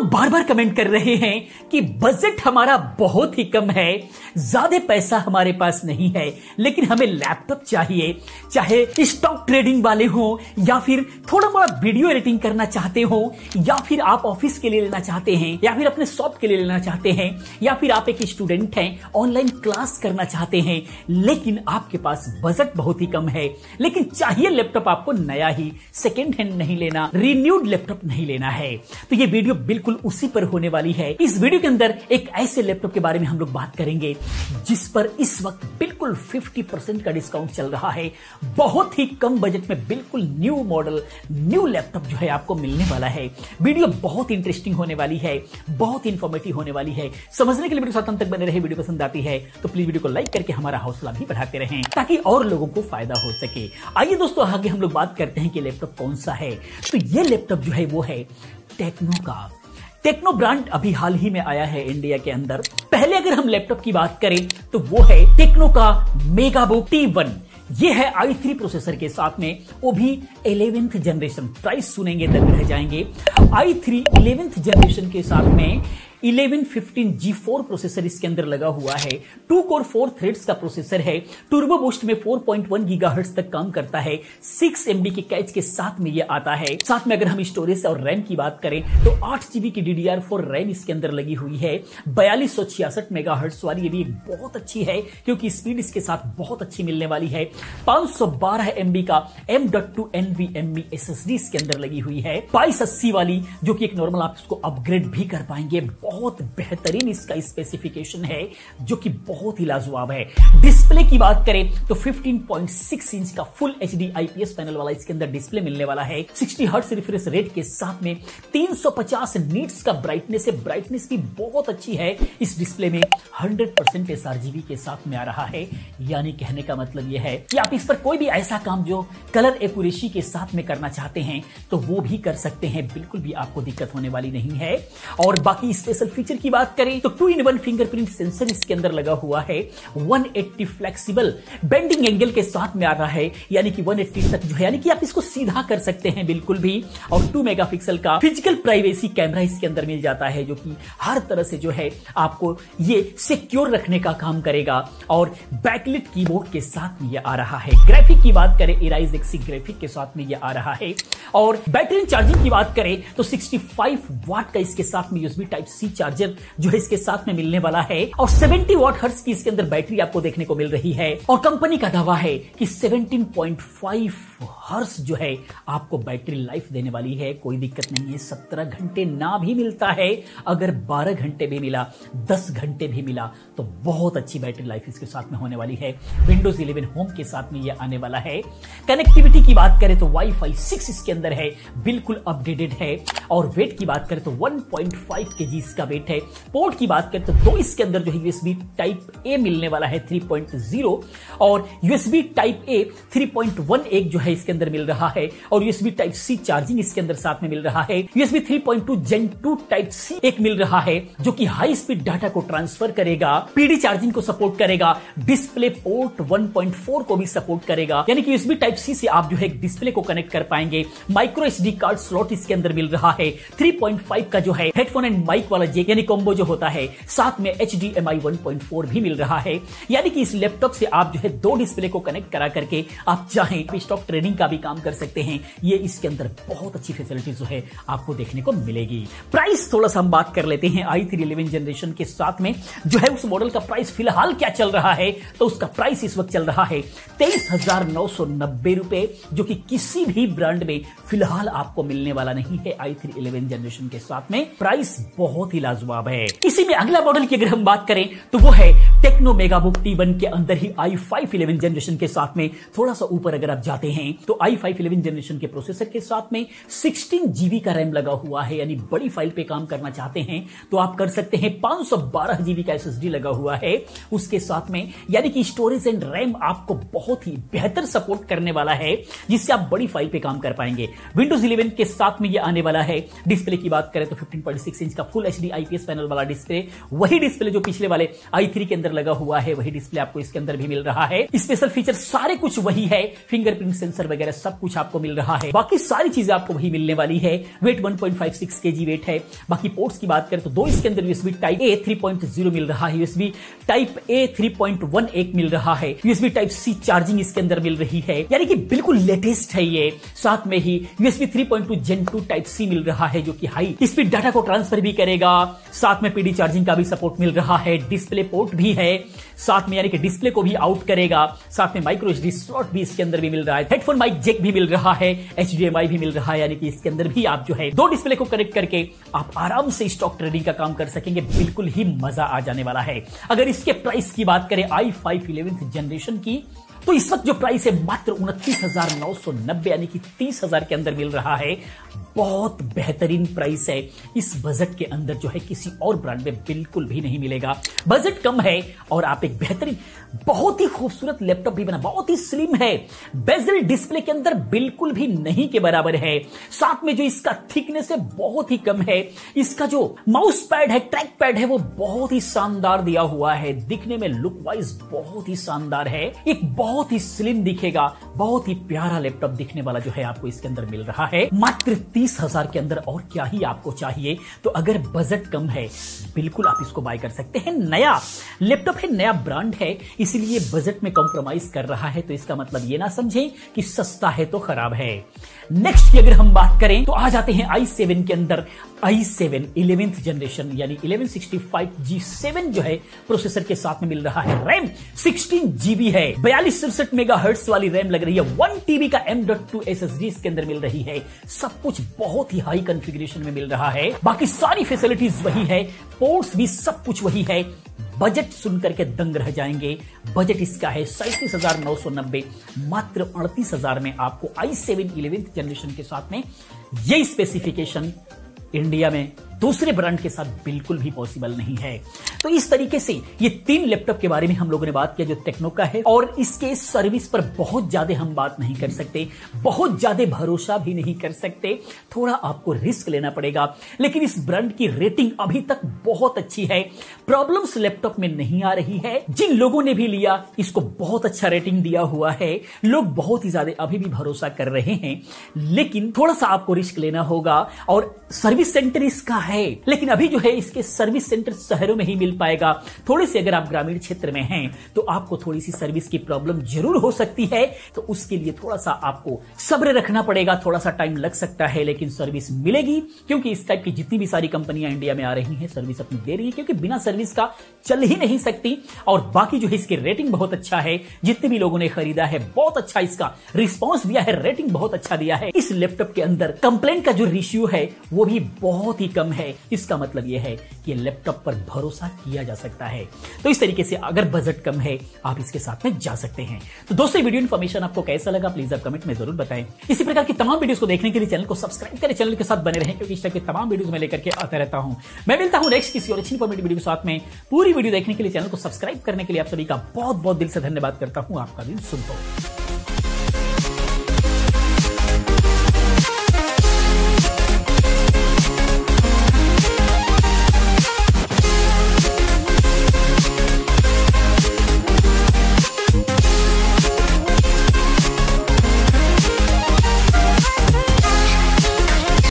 लोग बार बार कमेंट कर रहे हैं कि बजट हमारा बहुत ही कम है, ज्यादा पैसा हमारे पास नहीं है, लेकिन हमें लैपटॉप चाहिए, चाहे स्टॉक ट्रेडिंग वाले हो या फिर थोड़ा मोड़ा वीडियो एडिटिंग करना चाहते हो, या फिर आप ऑफिस के लिए लेना चाहते हैं, या फिर अपने शॉप के लिए लेना चाहते हैं, या फिर आप एक स्टूडेंट हैं ऑनलाइन क्लास करना चाहते हैं, लेकिन आपके पास बजट बहुत ही कम है, लेकिन चाहिए लैपटॉप आपको नया ही, सेकेंड हैंड नहीं लेना, रिन्यूड लैपटॉप नहीं लेना है। तो ये वीडियो बिल्कुल उसी पर होने वाली है। इस वीडियो के अंदर एक ऐसे लैपटॉप के बारे में हम लोग बात करेंगे जिस पर इस वक्त बिल्कुल 50% का डिस्काउंट चल रहा है। बहुत ही कम बजट में बिल्कुल न्यू मॉडल, न्यू लैपटॉप जो है आपको मिलने वाला है। वीडियो बहुत इंटरेस्टिंग होने वाली है, बहुत इंफॉर्मेटिव होने वाली है। समझने के लिए वीडियो साथ अंत तक बने रहे। वीडियो पसंद आती है तो प्लीज वीडियो को लाइक करके हमारा हौसला भी बढ़ाते रहें ताकि और लोगों को फायदा हो सके। आइए दोस्तों, आगे हम लोग बात करते हैं कि लैपटॉप कौन सा है। तो ये लैपटॉप जो है वो है टेक्नो का। टेक्नो ब्रांड अभी हाल ही में आया है इंडिया के अंदर। पहले अगर हम लैपटॉप की बात करें तो वो है टेक्नो का मेगाबुक T1। ये है i3 प्रोसेसर के साथ में, वो भी 11th जनरेशन। प्राइस सुनेंगे दंग रह जाएंगे। i3 11th जनरेशन के साथ में 1115 G4 प्रोसेसर इसके अंदर लगा हुआ है। 2 कोर 4 थ्रेड्स का प्रोसेसर है। टर्बो बूस्ट में 4.1 गीगाहर्ट्ज तक काम करता है। 6 MB के कैच के साथ में ये आता है। साथ में अगर हम स्टोरेज और रैम की बात करें तो 8 GB की DDR4 रैम इसके अंदर लगी हुई है। 4266 मेगाहर्ट्ज वाली ये भी एक बहुत अच्छी है क्योंकि स्पीड इसके साथ बहुत अच्छी मिलने वाली है। 512 MB का M.2 NVMe SSD इसके अंदर लगी हुई है। 2280 वाली जो कि एक नॉर्मल आप इसको अपग्रेड भी कर पाएंगे। बहुत बेहतरीन इसका स्पेसिफिकेशन है जो कि बहुत ही लाजवाब है। डिस्प्ले की बात करें तो 15.6 इंच का फुल HD IPS पैनल वाला इसके अंदर डिस्प्ले मिलने वाला है। 60 हर्ट्ज रिफ्रेश रेट के साथ में 350 नीट्स का ब्राइटनेस है। ब्राइटनेस भी बहुत अच्छी है इस डिस्प्ले में। 100% sRGB के साथ में आ रहा है, यानी कहने का मतलब यह है कि आप इस पर कोई भी ऐसा काम जो कलर एक्यूरेसी के साथ में करना चाहते हैं तो वो भी कर सकते हैं, बिल्कुल भी आपको दिक्कत होने वाली नहीं है। और बाकी स्पेशल फीचर की बात करें तो 2-in-1 फिंगरप्रिंट सेंसर इसके अंदर लगा हुआ है। 180 फ्लेक्सिबल बेंडिंग एंगल के साथ में आ रहा है, यानी कि 180 तक जो है, यानी कि आप इसको सीधा कर सकते हैं बिल्कुल भी। और 2 मेगापिक्सल का फिजिकल प्राइवेसी कैमरा इसके अंदर मिल जाता है जो कि हर तरह से जो है आपको ये सिक्योर रखने का काम करेगा। और बैकलिट कीबोर्ड के साथ में ये आ रहा है। ग्राफिक की बात करें Iris Xe ग्राफिक के साथ में ये आ रहा है। और बैटरी चार्जिंग की बात करें तो 65 वाट का इसके साथ में USB Type-C चार्जर जो है इसके साथ में मिलने वाला है। और 70 वाट हर्ट्ज की इसके अंदर बैटरी आपको देखने को मिल रही है। और कंपनी का दावा है कि 17.5 हर्ट्ज जो है आपको बैटरी लाइफ देने वाली है। कोई दिक्कत नहीं है। 17 घंटे ना भी मिलता है, अगर 12 घंटे भी मिला, 10 घंटे भी मिला तो बहुत अच्छी बैटरी लाइफ इसके साथ में होने वाली है। Windows 11 होम के साथ में यह आने वाला है। कनेक्टिविटी की बात करें तो Wi-Fi 6 इसके अंदर है, बिल्कुल अपडेटेड है। और वेट की बात करें तो 1.5 kg इसका वेट है। पोर्ट की बात करें तो 2 इसके अंदर जो है USB Type-A मिलने वाला है 3.0 और USB Type-A 3.1 जो है इसके अंदर मिल रहा है। और USB Type-C चार्जिंग इसके अंदर साथ में मिल रहा है। USB 3.2 Gen 2 Type-C एक मिल रहा है जो कि हाई स्पीड डाटा को ट्रांसफर करेगा। PD चार्जिंग को सपोर्ट करेगा। डिस्प्ले पोर्ट 1.4 को भी सपोर्ट करेगा, यानी कि USB Type-C से आप जो है डिस्प्ले को कनेक्ट कर पाएंगे। माइक्रो SD कार्ड स्लॉट इसके अंदर मिल रहा है। 3.5 का जो है हेडफोन एंड माइक वाला जेक यानी कॉम्बो जो होता है, साथ में HDMI 1.4 भी मिल रहा है। यानी कि इस लैपटॉप से आप जो है 2 डिस्प्ले को कनेक्ट करा करके आप चाहें स्टॉक ट्रेडिंग का भी काम कर सकते हैं। ये इसके अंदर बहुत अच्छी फैसिलिटी जो है आपको देखने को मिलेगी। प्राइस थोड़ा सा हम बात कर लेते हैं। i3 11 जनरेशन के साथ में जो है उस मॉडल का प्राइस फिलहाल क्या चल रहा है, तो उसका प्राइस इस वक्त चल रहा है 23,990 रुपए, जो कि किसी भी ब्रांड में फिलहाल आपको मिलने वाला नहीं है। i3 11 जनरेशन के साथ में प्राइस बहुत ही लाजवाब है। इसी में अगला मॉडल की अगर हम बात करें तो वो है टेक्नो मेगाबुक T1 के अंदर ही i5 11 जनरेशन के साथ में थोड़ा सा ऊपर अगर आप जाते हैं तो i5 11 जनरेशन के प्रोसेसर के साथ में 16 GB का रैम लगा हुआ है, यानी बड़ी फाइल पे काम करना चाहते हैं तो आप कर सकते हैं। 512 GB का SSD लगा हुआ है उसके साथ में, यानी कि स्टोरेज एंड रैम आपको बहुत ही बेहतर सपोर्ट करने वाला है, जिससे आप बड़ी फाइल पे काम कर पाएंगे। Windows 11 के साथ में ये आने वाला है। डिस्प्ले की बात करें तो 15.6 इंच का फुल HD IPS पैनल वाला डिस्प्ले, वही डिस्प्ले जो पिछले वाले i3 के अंदर सेंसर लगा हुआ है, वही डिस्प्ले आपको इसके अंदर भी मिल रहा है। स्पेशल फीचर सारे कुछ वही है, फिंगरप्रिंट सेंसर वगैरह सब कुछ आपको मिल रहा है। बाकी सारी चीजें आपको वही मिलने वाली है। वेट 1.56 kg वेट है। बाकी पोर्ट्स की बात करें तो दो इसके अंदर यूएसबी टाइप ए 3.0 मिल रहा है, यूएसबी टाइप ए 3.1 एक मिल रहा है, यूएसबी टाइप सी चार्जिंग इसके अंदर मिल रही है, यानी कि बिल्कुल लेटेस्ट है ये। साथ में ही यूएसबी 3.2 Gen 2 टाइप सी मिल रहा है, जो कि हाई स्पीड डाटा को ट्रांसफर भी करेगा। साथ में पीडी चार्जिंग का भी सपोर्ट मिल रहा है, डिस्प्ले पोर्ट भी है साथ में, यानी कि डिस्प्ले को भी आउट करेगा। साथ में माइक्रो एसडी स्लॉट भी इसके अंदर भी मिल रहा है, हेडफोन माइक जैक भी मिल रहा है, HDMI भी मिल रहा है, यानी कि इसके अंदर भी आप जो है दो डिस्प्ले को कनेक्ट करके आप आराम से स्टॉक ट्रेडिंग का काम कर सकेंगे। बिल्कुल ही मजा आ जाने वाला है। अगर इसके प्राइस की बात करें i5 11th जनरेशन की, तो इस वक्त जो प्राइस है मात्र 29,990 यानी कि 30,000 के अंदर मिल रहा है। बहुत बेहतरीन प्राइस है। इस बजट के अंदर जो है किसी और ब्रांड में बिल्कुल भी नहीं मिलेगा। बजट कम है और आप एक बेहतरीन बहुत ही खूबसूरत लैपटॉप भी बना, बहुत ही स्लिम है, बेजल डिस्प्ले के अंदर बिल्कुल भी नहीं के बराबर है। साथ में जो इसका थिकनेस है बहुत ही कम है। इसका जो माउस पैड है, ट्रैक पैड है, वो बहुत ही शानदार दिया हुआ है। दिखने में लुक वाइज बहुत ही शानदार है। एक बहुत ही स्लिम दिखेगा, बहुत ही प्यारा लैपटॉप दिखने वाला जो है आपको इसके अंदर मिल रहा है मात्र 30,000 के अंदर। और क्या ही आपको चाहिए। तो अगर बजट कम है बिल्कुल आप इसको बाय कर सकते हैं। नया लैपटॉप है, नया ब्रांड है, इसीलिए बजट में कॉम्प्रोमाइज कर रहा है। तो इसका मतलब ये ना समझें कि सस्ता है तो खराब है। नेक्स्ट की अगर हम बात करें तो आ जाते हैं i7 के अंदर। i7 11th जनरेशन यानी 1165G7 जो है प्रोसेसर के साथ में मिल रहा है। रैम 16 GB है, 4263 मेगाहर्ट्ज वाली रैम लग रही है। 1 TB का M.2 SSD इसके अंदर मिल रही है। सब कुछ बहुत ही हाई कॉन्फ़िगरेशन में मिल रहा है। बाकी सारी फैसिलिटीज वही है, पोर्ट्स भी सब कुछ वही है। बजट सुनकर के दंग रह जाएंगे। बजट इसका है 37,990, मात्र 38,000 में आपको i7 11th जनरेशन के साथ में ये स्पेसिफिकेशन इंडिया में दूसरे ब्रांड के साथ बिल्कुल भी पॉसिबल नहीं है। तो इस तरीके से ये तीन लैपटॉप के बारे में हम लोगों ने बात किया जो टेक्नो का है, और इसके सर्विस पर बहुत ज्यादा हम बात नहीं कर सकते, बहुत ज्यादा भरोसा भी नहीं कर सकते, थोड़ा आपको रिस्क लेना पड़ेगा। लेकिन इस ब्रांड की रेटिंग अभी तक बहुत अच्छी है, प्रॉब्लम्स लैपटॉप में नहीं आ रही है। जिन लोगों ने भी लिया इसको बहुत अच्छा रेटिंग दिया हुआ है, लोग बहुत ही ज्यादा अभी भी भरोसा कर रहे हैं। लेकिन थोड़ा सा आपको रिस्क लेना होगा। और सर्विस सेंटर इसका है, लेकिन अभी जो है इसके सर्विस सेंटर शहरों में ही मिल पाएगा। थोड़े से अगर आप ग्रामीण क्षेत्र में हैं तो आपको थोड़ी सी सर्विस की प्रॉब्लम जरूर हो सकती है, तो उसके लिए थोड़ा सा आपको सब्र रखना पड़ेगा, थोड़ा सा टाइम लग सकता है, लेकिन सर्विस मिलेगी। क्योंकि इस टाइप की जितनी भी सारी कंपनियां इंडिया में आ रही हैं सर्विस अपनी दे रही है, क्योंकि बिना सर्विस का चल ही नहीं सकती। और बाकी जो है इसकी रेटिंग बहुत अच्छा है, जितने भी लोगों ने खरीदा है बहुत अच्छा इसका रिस्पॉन्स दिया है, रेटिंग बहुत अच्छा दिया है। इस लैपटॉप के अंदर कंप्लेंट का जो रेशियो है वो भी बहुत ही कम है। इसका मतलब यह है कि लैपटॉप पर भरोसा किया जा सकता है। तो इस तरीके से अगर बजट कम है आप इसके साथ में जा सकते हैं। तो दोस्तों वीडियो इन्फॉर्मेशन आपको कैसा लगा प्लीज आप कमेंट में जरूर बताएं। इसी प्रकार की तमाम वीडियोस को देखने के लिए चैनल को सब्सक्राइब करें, चैनल के साथ बने रहें, क्योंकि इस टाइप की तमाम वीडियोस में लेकर के आता रहता हूं। मैं मिलता हूं नेक्स्ट किसी और अच्छी इन्फॉर्मेटिव वीडियो के साथ में। पूरी वीडियो देखने के लिए, चैनल को सब्सक्राइब करने के लिए आप सभी का बहुत बहुत दिल से धन्यवाद करता हूं। आपका दिन शुभ हो।